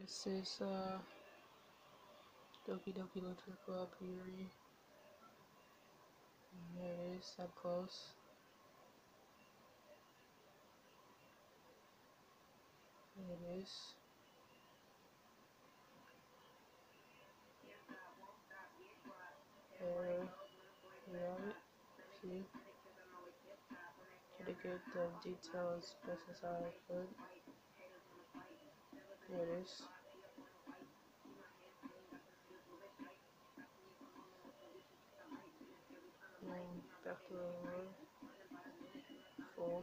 This is Doki Doki Literature Club Yuri. And there it is, up close. There it is. There you have it. See? Try to get the detail as best as I could. There it is. And back to the room. Full.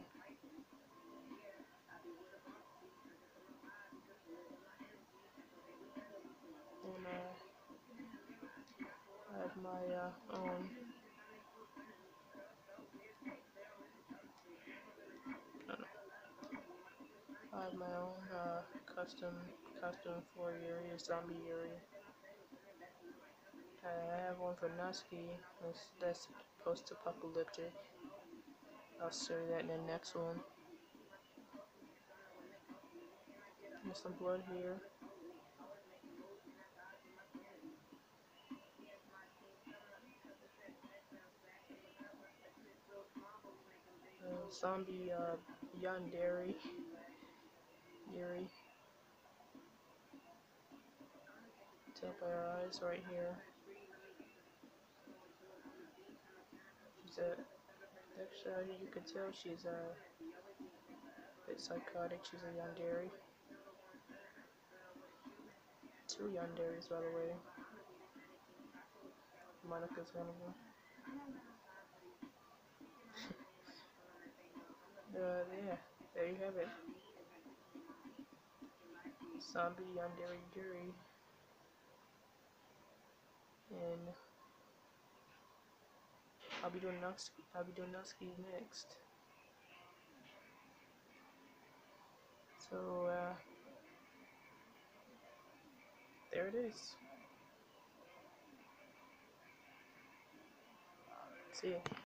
And I have my own custom for Yuri, zombie Yuri. I have one for Nusky, that's post-apocalyptic. I'll show you that in the next one. There's some blood here. Zombie Yandere Yuri. Tell by her eyes right here. She's actually, you can tell she's a bit psychotic. She's a yandere. 2 yanderes, by the way. Monica's one of them. Yeah, there you have it. Zombie Yandere Yuri. And I'll be doing Nusky next. So there it is. See ya.